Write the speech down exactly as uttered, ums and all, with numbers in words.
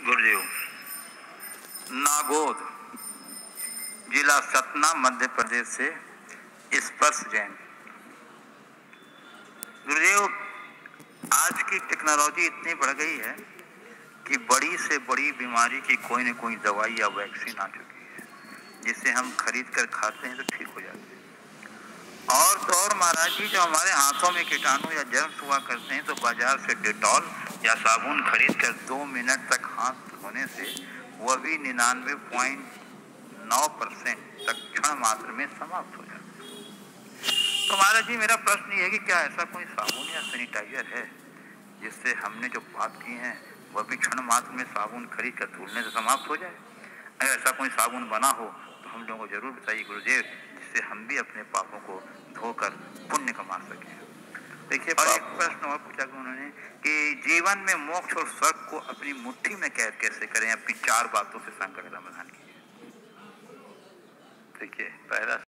गुरुदेव, नागौद जिला सतना मध्य प्रदेश से स्पर्श जैन। गुरुदेव, आज की टेक्नोलॉजी इतनी बढ़ गई है कि बड़ी से बड़ी बीमारी की कोई न कोई दवाई या वैक्सीन आ चुकी है, जिसे हम खरीद कर खाते हैं तो ठीक हो जाते हैं। और तो और महाराज जी, जो हमारे हाथों में कीटाणु या जर्म्स हुआ करते हैं तो बाजार से डेटॉल या साबुन खरीद कर दो मिनट तक हाथ धोने से वह भी निन्यानवे पॉइंट नौ परसेंट तक क्षण मात्र में समाप्त हो जाता है। तो महाराज जी, मेरा प्रश्न ये है कि क्या ऐसा कोई साबुन या सैनिटाइजर है जिससे हमने जो बात की है वह भी क्षण मात्र में साबुन खरीद कर धुलने से समाप्त हो जाए? अगर ऐसा कोई साबुन बना हो तो हम लोगों को जरूर बताइए गुरुदेव, जिससे हम भी अपने पापों को धोकर पुण्य कमा सकें। देखिए, और एक प्रश्न और पूछा उन्होंने कि जीवन में मोक्ष और स्वर्ग को अपनी मुट्ठी में कैद कैसे करें? अपनी चार बातों से संकट समाधान कीजिए। देखिए, पहला